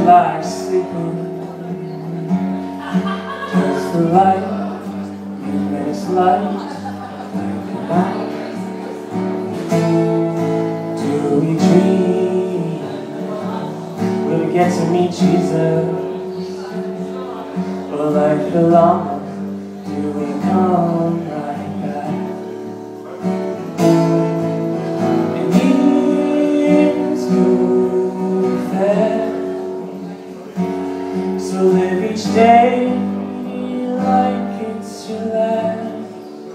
like sleeping. Just the light, you makes light like a night. Do we dream we'll get to meet Jesus? Or like the llama, do we come right back? And years move fast, so live each day like it's your last.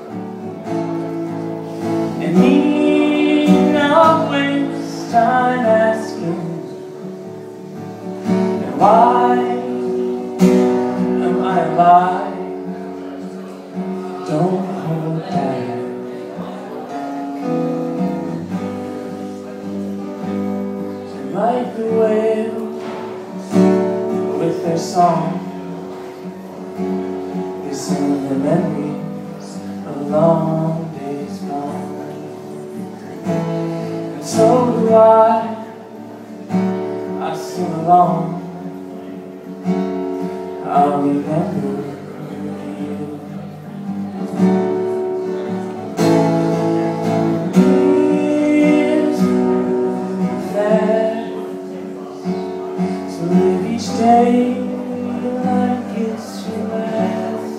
And need not waste time asking, and why am I alive? Don't hold back. And like the whales with their song, they sing the memories of long days gone. And so do I sing along. I'll remember you. Years move fast, so live each day like it's your last.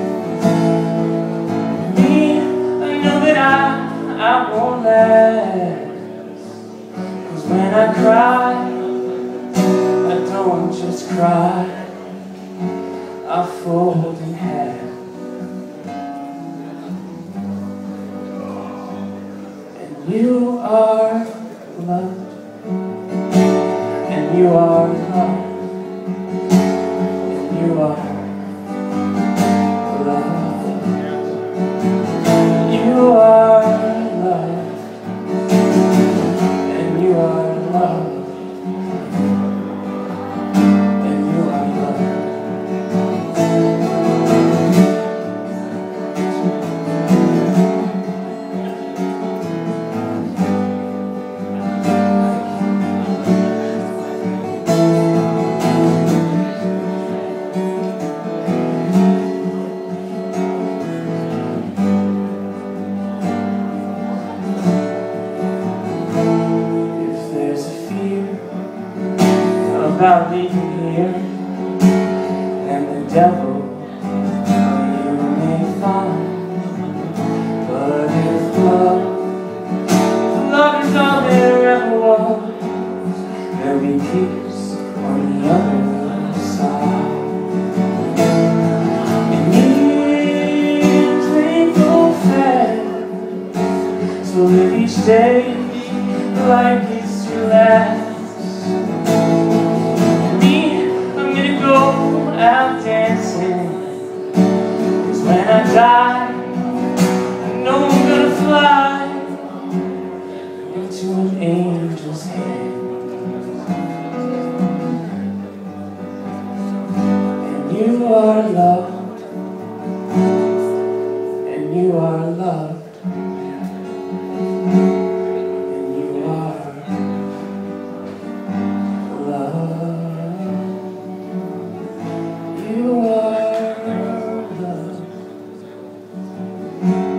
Me, I know that I won't last, 'cause when I cry, I don't just cry, I fold in half. And you are loved, and you are loved, and you are loved. You are loved, and you are loved. About leaving here, and the devil you may find. But if love is all there ever was, there'll be peace on the other side. And years they go fast, so live each day like it's your last. Out dancing, 'cause when I die, I know I'm gonna fly into an angel's hand. And you are loved, and you are loved, and you are loved. You are loved.